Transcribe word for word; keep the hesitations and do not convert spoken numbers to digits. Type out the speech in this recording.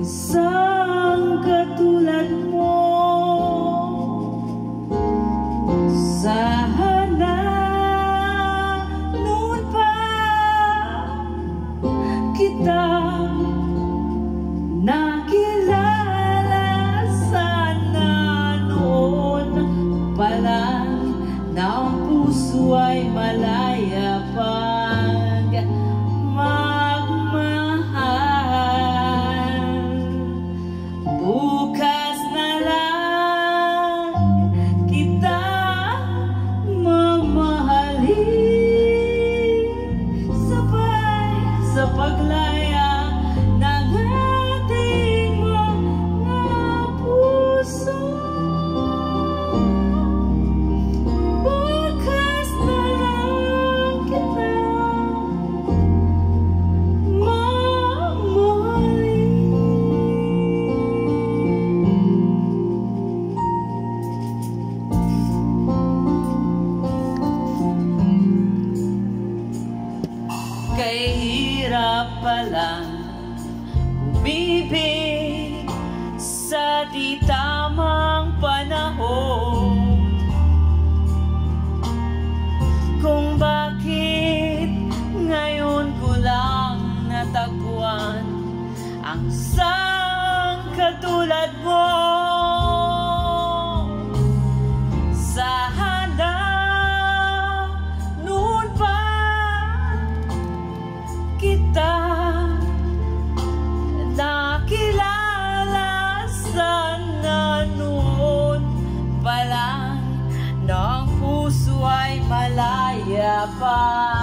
sang katulad mo. Sana noon pa kita nakilala, sana noon pa lang na ang puso ay malaya pag magmahal. Bukas na lang kita mamahalin, sabay sa paglaya ng ating mga puso. Bukas na lang kita mamahalin. Kay hirap palang umibig sa di tamang panahon, kung bakit ngayon ko lang natagpuan ang sang katulad mo. Sana noon pa kita nakilala, sana noon pa lang na ang puso ay malaya pa.